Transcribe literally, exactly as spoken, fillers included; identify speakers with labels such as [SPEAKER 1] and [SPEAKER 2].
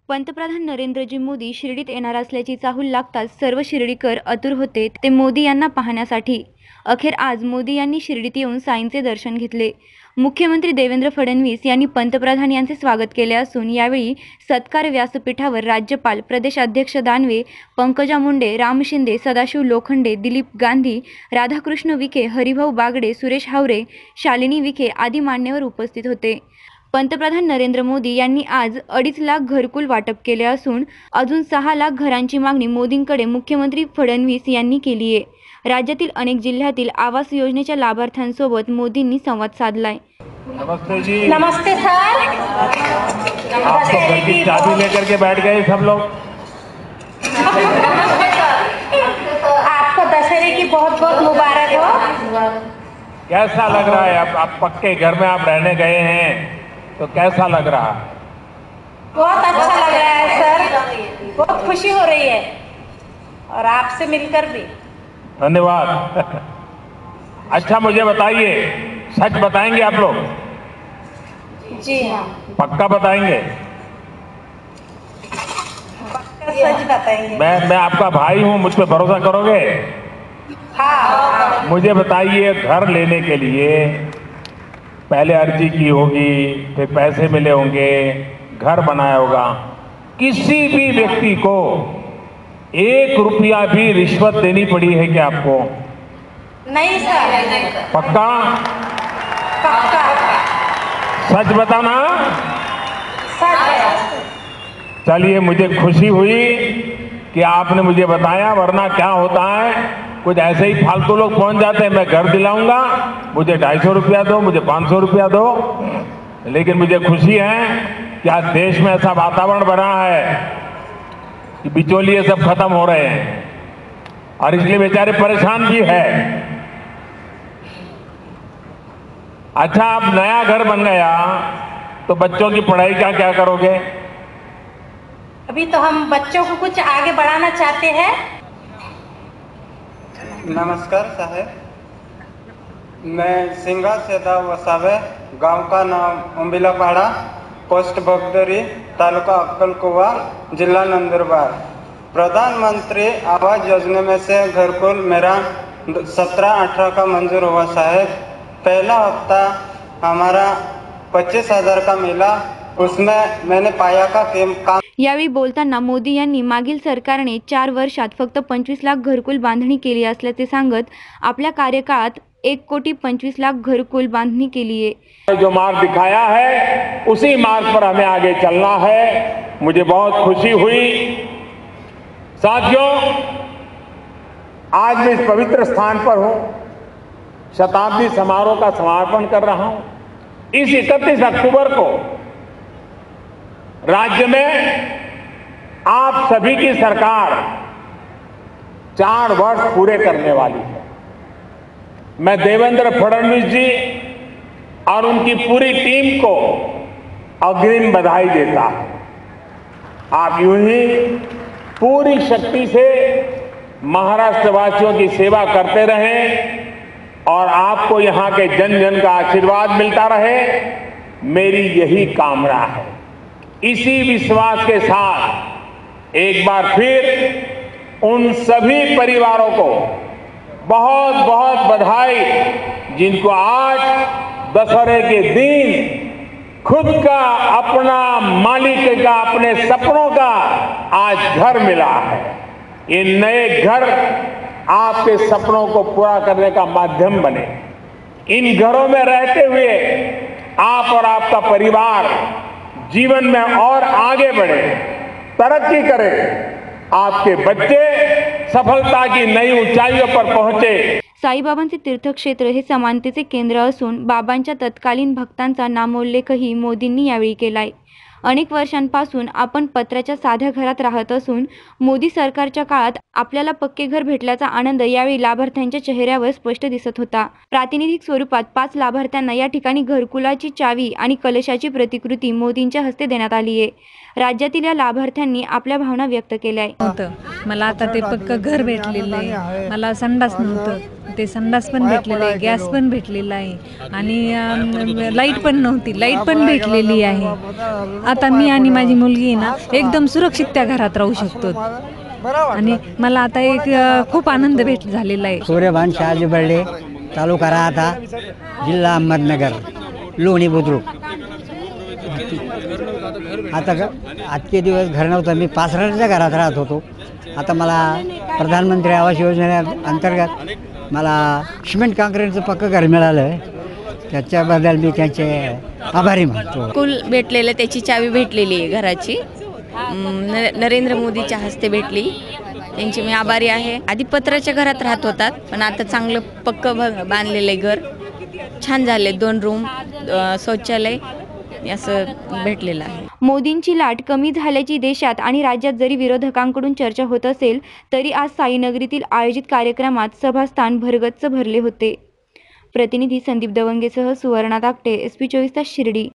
[SPEAKER 1] पंतप्रधान नरेंद्रजी मोदी शिर्डीत येणार असल्याची चाहूल लागताच सर्व शिर्डीकर आतुर होते ते मोदी यांना पाहण्यासाठी। अखेर आज मोदी यांनी शिर्डीत येऊन साईंचे दर्शन घेतले। मुख्यमंत्री देवेंद्र फडणवीस यांनी पंतप्रधान यांचे स्वागत केले असून यावेळी सत्कार व्यासपीठावर राज्यपाल, प्रदेशाध्यक्ष दानवे, पंकजा मुंडे, राम शिंदे, सदाशिव लोखंडे, दिलीप गांधी, राधाकृष्ण विखे, हरिभाऊ बागडे, सुरेश हावरे, शालिनी विखे आदी मान्यवर उपस्थित होते। पंतप्रधान नरेंद्र मोदी यांनी आज अडीच लाख घरकुल वाटप केले असून अजून सहा लाख घरांची मागणी मोदींकडे मुख्यमंत्री फडणवीस यांनी केली आहे। राज्यातील अनेक जिल्ह्यातील आवास योजनेच्या लाभार्थ्यांसोबत मोदींनी संवाद साधलाय।
[SPEAKER 2] नमस्ते जी।
[SPEAKER 3] नमस्ते सर।
[SPEAKER 2] आप तो घर की चाबी लेकर के बैठ गए सब लोग।
[SPEAKER 3] आपको दशहरे की बहुत बहुत मुबारक हो।
[SPEAKER 2] कैसा लग रहा है? आप, आप पक्के घर में आप रहने गए हैं तो कैसा लग रहा?
[SPEAKER 3] बहुत अच्छा लग रहा है सर, बहुत खुशी हो रही है और आपसे मिलकर भी।
[SPEAKER 2] धन्यवाद। अच्छा मुझे बताइए, सच बताएंगे आप लोग?
[SPEAKER 3] जी हाँ,
[SPEAKER 2] पक्का बताएंगे?
[SPEAKER 3] पक्का सच बताएंगे।
[SPEAKER 2] मैं मैं आपका भाई हूं, मुझ पे भरोसा करोगे?
[SPEAKER 3] हाँ।
[SPEAKER 2] मुझे बताइए, घर लेने के लिए पहले अर्जी की होगी, फिर पैसे मिले होंगे, घर बनाया होगा। किसी भी व्यक्ति को एक रुपया भी रिश्वत देनी पड़ी है क्या आपको?
[SPEAKER 3] नहीं सर।
[SPEAKER 2] पक्का?
[SPEAKER 3] पक्का।
[SPEAKER 2] सच बताना?
[SPEAKER 3] सच है।
[SPEAKER 2] चलिए, मुझे खुशी हुई कि आपने मुझे बताया, वरना क्या होता है कुछ ऐसे ही फालतू लोग पहुंच जाते हैं, मैं घर दिलाऊंगा, मुझे ढाई सौ रुपया दो, मुझे पाँच सौ रुपया दो। लेकिन मुझे खुशी है कि आज देश में ऐसा वातावरण बना है कि बिचौलिए सब खत्म हो रहे हैं और इसलिए बेचारे परेशान भी है। अच्छा, अब नया घर बन गया तो बच्चों की पढ़ाई का क्या करोगे?
[SPEAKER 3] अभी तो हम बच्चों को कुछ आगे बढ़ाना चाहते हैं।
[SPEAKER 4] नमस्कार साहब, मैं सिंगा सेदा वसावे, गांव का नाम उम्बिलापाड़ा, पोस्ट भगदरी, तालुका अक्कलकुवा, जिला नंदुरबार। प्रधानमंत्री आवास योजना में से घरकुल मेरा सत्रह अठारह का मंजूर हुआ साहब। पहला हफ्ता हमारा पच्चीस हजार का मिला, उसमें मैंने पाया का काम।
[SPEAKER 1] यावेळी बोलताना मोदी यांनी मागील सरकारने चार वर्षात फक्त पंचवीस लाख घरकुल बांधणी केली असल्याचे सांगत आपल्या कार्यकाळात एक कोटी पंचवीस लाख घरकुल बांधणी केली आहे।
[SPEAKER 2] जो मार्ग दिखाया है उसी मार्ग पर हमें आगे चलना है। मुझे बहुत खुशी हुई। साथियों, आज मैं इस पवित्र स्थान पर हूं, शताब्दी समारोह का समापन कर रहा हूं। इस इकतीस अक्टूबर को राज्य में आप सभी की सरकार चार वर्ष पूरे करने वाली है। मैं देवेंद्र फडणवीस जी और उनकी पूरी टीम को अग्रिम बधाई देता हूं। आप यूं ही पूरी शक्ति से महाराष्ट्र वासियों की सेवा करते रहें और आपको यहां के जन जन का आशीर्वाद मिलता रहे, मेरी यही कामना है। इसी विश्वास के साथ एक बार फिर उन सभी परिवारों को बहुत बहुत बधाई जिनको आज दशहरे के दिन खुद का, अपना, मालिक का, अपने सपनों का आज घर मिला है। ये नए घर आपके सपनों को पूरा करने का माध्यम बने। इन घरों में रहते हुए आप और आपका परिवार जीवन में और आगे बढ़े, तरक्की करे, आपके बच्चे सफलता की नई ऊंचाइयों पर पहुंचे।
[SPEAKER 1] साईबाबांचे तीर्थक्षेत्र हे समानतेचे केंद्र असून बाबांच्या तत्कालीन भक्तांचा नामोल्लेखही मोदींनी यावेळी केलाय। अनेक वर्षांपासून आपण पत्र्याच्या साध्या घरात राहत असून मोदी सरकारच्या काळात आपल्याला पक्के घर भेटल्याचा आनंद यावेळी लाभार्थ्यांच्या चेहऱ्यावर स्पष्ट दिसत होता। प्रातिनिधिक स्वरूपात पाच लाभार्थ्यांना या ठिकाणी घरकुलाची चावी आणि कलशाची प्रतिकृती मोदींच्या हस्ते देण्यात आली आहे। राज्यातील या लाभार्थ्यांनी आपल्या भावना व्यक्त केल्या आहेत।
[SPEAKER 5] मला आता ते पक्क घर भेटलेलं आहे, मला संडास नव्हतं, ते संडास पण भेटलेलं आहे, गॅस पण भेटलेला आहे आणि अम, लाईट पण नव्हती, लाईट पण भेटलेली आहे. आता मी आणि माझी मुलगी ना एकदम सुरक्षित त्या घरात राहू शकतो आणि मला आता एक अ, खूप आनंद भेट झालेला आहे.
[SPEAKER 6] सूर्यभान शहाजी बर्डे, तालुका राहता, जिल्हा अहमदनगर, लोणी बुद्रुक. आता ग आजचे दिवस घर नव्हतं, मी पाचराच्या घरात राहत होतो. आता मला प्रधानमंत्री आवास योजनेअंतर्गत मला सिमेंट काँक्रीटचं पक्कं घर मिळालं आहे. त्याच्याबद्दल मी त्यांचे आभारी मानतो.
[SPEAKER 7] कुल भेटलेलं, त्याची चावी भेटलेली आहे घराची. अं, न नरेंद्र मोदीच्या हस्ते भेटली, त्यांची मी आभारी आहे. आधी पत्राच्या घरात राहत होतात, पण आता चांगलं पक्कं भ बांधलेलं आहे घर. छान झाले, दोन रूम, शौचालय असं भेटलेलं आहे.
[SPEAKER 1] मोदींची लाट कमी झाल्याची देशात आणि राज्यात जरी विरोधकांकडून चर्चा होत असेल तरी आज साईनगरीतील आयोजित कार्यक्रमात सभास्थान भरगच्च भरले होते. प्रतिनिधी संदीप दवंगेसह सुवर्णा ताकटे, एस पी चोवीस तास शिर्डी.